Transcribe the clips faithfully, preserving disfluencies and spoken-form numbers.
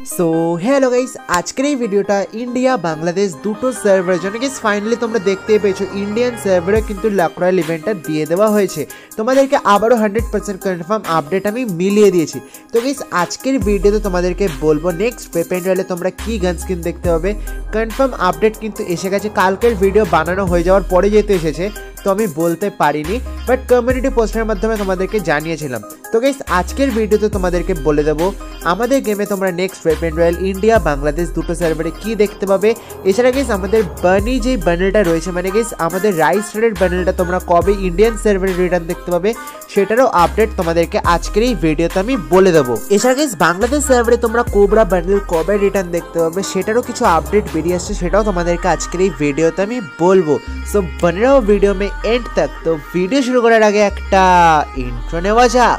So hello guys, আজকের এই ভিডিওটা ইন্ডিয়া বাংলাদেশ দুটো সার্ভারের জন্য। গাইস ফাইনালি তোমরা দেখতেই পেয়েছো ইন্ডিয়ান সার্ভারে কিন্তু লাক রয়্যাল ইভেন্টটা দিয়ে দেওয়া হয়েছে। তোমাদেরকে আবারও হান্ড্রেড পার্সেন্ট কনফার্ম আপডেট আমি মিলিয়ে দিয়েছি। তো গাইস আজকের ভিডিওতে তোমাদেরকে বলবো নেক্সট ওয়েপেন রয়্যালে তোমরা কি গান স্কিন দেখতে হবে। কনফার্ম আপডেট কিন্তু এসে গেছে, কালকের ভিডিও বানানো হয়ে যাওয়ার পরে যেহেতু এসেছে তো আমি বলতে পারিনি, বাট কমিউনিটি পোস্টের মাধ্যমে তোমাদেরকে জানিয়েছিলাম। তো গাইস আজকের ভিডিওতে তোমাদেরকে বলে দেবো আমাদের গেমে তোমরা next weapon royal India Bangladesh দুটো সার্ভারে কি দেখতে পাবে। এছাড়া গাইস আমাদের বানি যে বান্ডেলটা রয়েছে, মানে গাইস আমাদের রাইস রেড বান্ডেলটা তোমরা কবে ইন্ডিয়ান সার্ভারে রিটার্ন দেখতে পাবে সেটারও আপডেট তোমাদেরকে আজকের এই ভিডিওতে আমি বলে দেবো। এছাড়া গাইস বাংলাদেশ সার্ভারে তোমরা কোবরা বান্ডেল কবে রিটার্ন দেখতে পাবে সেটারও কিছু আপডেট বেরিয়ে আসছে, সেটাও তোমাদেরকে আজকের এই ভিডিওতে আমি বলবো। সো বনে রহো ভিডিও में एंड तक। तो वीडियो शुरू করার আগে একটা ইন্ট্রো নেওয়া যাক।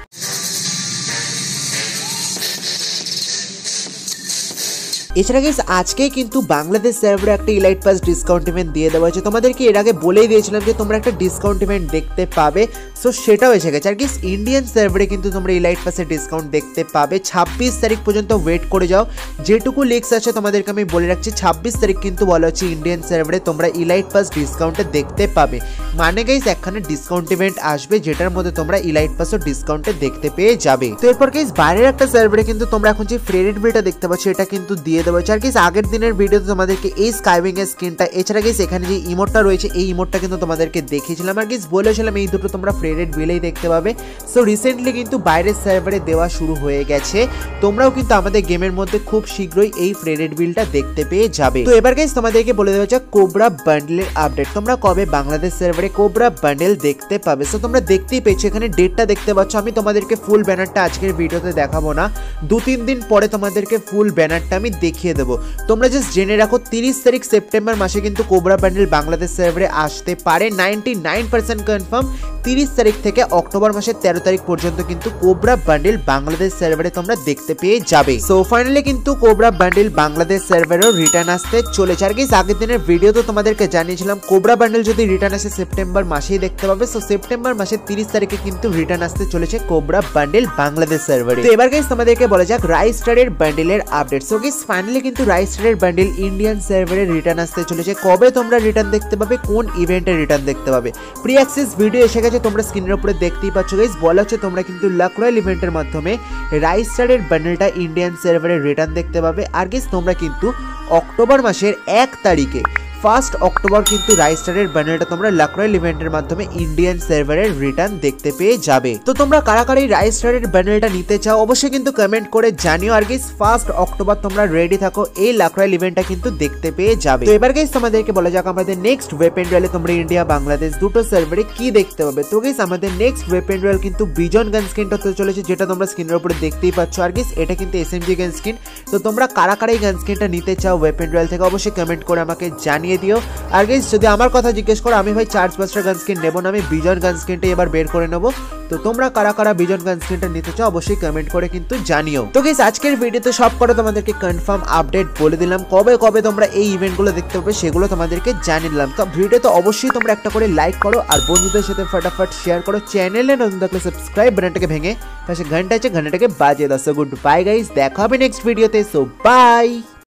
এছাড়া গাইস আজকে কিন্তু বাংলাদেশ সার্ভারে একটা ইলাইট পাস ডিসকাউন্ট ইভেন্ট দিয়ে দেওয়া হয়েছে। তোমাদেরকে এর আগে বলেই দিয়েছিলাম যে তোমরা একটা ডিসকাউন্ট ইভেন্ট দেখতে পাবে, সো সেটাও এসে গেছে। আর গাইস ইন্ডিয়ান সার্ভারে কিন্তু তোমরা ইলাইট পাসের ডিসকাউন্ট দেখতে পাবে। ছাব্বিশ তারিখ পর্যন্ত ওয়েট করে যাও, যেটুকু লিক্স আছে তোমাদেরকে আমি বলে রাখছি। ছাব্বিশ তারিখ কিন্তু বলা হচ্ছে ইন্ডিয়ান সার্ভারে তোমরা ইলাইট পাস ডিসকাউন্টে দেখতে পাবে। মানে গাইস একখানে ডিসকাউন্ট ইভেন্ট আসবে যেটার মধ্যে তোমরা ইলাইট পাসও ডিসকাউন্টে দেখতে পেয়ে যাবে। তো এরপর গাইস বাইরের একটা সার্ভারে কিন্তু তোমরা এখন যে ফ্রেডেড বিলটা দেখতে পাচ্ছ এটা কিন্তু দিয়ে দেওয়া হচ্ছে। আর গাইস আগের দিনের ভিডিওতে তোমাদেরকে এই স্কাইউইং এর স্কিনটা, এছাড়া গাইস এখানে যে ইমোটটা রয়েছে এই ইমোটটা কিন্তু তোমাদেরকে দেখিয়েছিলাম। আর গাইস বলেছিলাম এই দুটো তোমরা ফ্রেডেড বিলেই দেখতে পাবে। সো রিসেন্টলি কিন্তু বাইরের সার্ভারে দেওয়া শুরু হয়ে গেছে, তোমরাও কিন্তু আমাদের গেমের মধ্যে খুব শীঘ্রই এই ফ্রেডেড বিলটা দেখতে পেয়ে যাবে। তো এবার গাইস তোমাদেরকে বলে দেওয়া যাক কোবরা বান্ডেলের আপডেট। তোমরা কবে বাংলাদেশ সার্ভারে কোবরা বান্ডেল দেখতে পাবে। সো তোমরা দেখতেই পেয়েছো, এখানে ডেটটা দেখতে পাচ্ছ। আমি তোমাদেরকে ফুল ব্যানারটা আজকের ভিডিওতে দেখাবো না, দু তিন দিন পরে তোমাদেরকে ফুল ব্যানারটা আমি দেখিয়ে দেবো। তোমরা জাস্ট জেনে রাখো তিরিশ তারিখ সেপ্টেম্বর মাসে কিন্তু কোবরা বান্ডেল বাংলাদেশ সার্ভারে আসতে পারে। নাইনটি নাইন পার্সেন্ট কনফার্ম তিরিশ তারিখ থেকে অক্টোবর মাসের তেরো তারিখ পর্যন্ত কিন্তু কোবরা বান্ডেল বাংলাদেশ সার্ভারে তোমরা দেখতে পেয়ে যাবে। সো ফাইনালি কিন্তু কোবরা বান্ডেল বাংলাদেশ সার্ভারেও রিটার্ন আসতে চলেছে। আর গাইস আগের দিনের ভিডিওতে তোমাদেরকে জানিয়েছিলাম কোবরা বান্ডেল যদি রিটার্ন আসে সেপ্টেম্বর মাসেই দেখতে পাবে। সো সেপ্টেম্বর মাসের তিরিশ তারিখে কিন্তু রিটার্ন আসতে চলেছে কোবরা বান্ডেল বাংলাদেশ সার্ভারে। তো এবার গাইস তোমাদেরকে বলা যাক রাইস স্টারের বান্ডেলের আপডেট। সো গাইস ফাইনালি কিন্তু রাইস স্টারের বান্ডেল ইন্ডিয়ান সার্ভারে রিটার্ন আসতে চলেছে। কবে তোমরা রিটার্ন দেখতে পাবে, কোন ইভেন্টে রিটার্ন দেখতে পাবে, প্রি অ্যাক্সেস ভিডিও এসে গেছে, তোমরা স্ক্রিনের উপরে দেখতেই পাচ্ছ। গাইস বলা হচ্ছে তোমরা কিন্তু লাক রয়্যাল ইভেন্টের মাধ্যমে রাইস স্টারের বান্ডেলটা ইন্ডিয়ান সার্ভারে রিটার্ন দেখতে পাবে। আর গাইস তোমরা কিন্তু অক্টোবর মাসের এক তারিখে ফার্স্ট অক্টোবর কিন্তু রাইস স্টারের বান্ডেলটা তোমরা লাক রয়্যাল ইভেন্টের মাধ্যমে ইন্ডিয়ান সার্ভারের রিটার্ন দেখতে পেয়ে যাবে। তো তোমরা কারা কারা এই রাইস স্টারের বান্ডেলটা নিতে চাও অবশ্যই কিন্তু কমেন্ট করে জানিও। আর গাইস ফার্স্ট অক্টোবর তোমরা রেডি থাকো, এই লাক রয়্যাল ইভেন্টটা কিন্তু দেখতে পেয়ে যাবে। তো এবার গাইস তোমাদেরকে বলা যাক আমাদের নেক্সট ওয়েপেন রয়্যালে তোমরা ইন্ডিয়া বাংলাদেশ দুটো সার্ভারে কি দেখতে পাবে। তো গাইস আমাদের নেক্সট ওয়েপেন রয়্যাল কিন্তু বিজন গান স্কিনটা হতে চলেছে, যেটা তোমরা স্ক্রিনের উপরে দেখতেই পাচ্ছ। আর গাইস এটা কিন্তু এসএমজি গান স্কিন। তো তোমরা কারা কারা এই গান স্কিনটা নিতে চাও ওয়েপেন রয়্যাল থেকে অবশ্যই কমেন্ট করে আমাকে জানিয়ে দিও। আর গাইস যদি আমার কথা জিজ্ঞেস করো, আমি ভাই চার্জ বাস্টার গান স্কিন নেবো না, আমি বিজন গান স্কিনটা এবার বের করে নেবো। তো তোমরা কারা কারা বিজন গান স্কিনটা নিতে চাও অবশ্যই কমেন্ট করে কিন্তু জানিও। তো গাইস আজকের ভিডিওতে সব করে তোমাদেরকে কনফার্ম আপডেট বলে দিলাম, কবে কবে তোমরা এই ইভেন্টগুলো দেখতে পাবে সেগুলো তোমাদেরকে জানিয়ে দিলাম। তো ভিডিওতে অবশ্যই তোমরা একটা করে লাইক করো আর বন্ধুদের সাথে ফটাফট শেয়ার করো। চ্যানেলে নতুন থাকলে সাবস্ক্রাইব বাটনটাকে ভেঙে পাশে ঘন্টা আছে ঘন্টাটাকে বাজিয়ে দাও। সো গুড বাই গাইস, দেখা হবে নেক্সট ভিডিওতে। So by.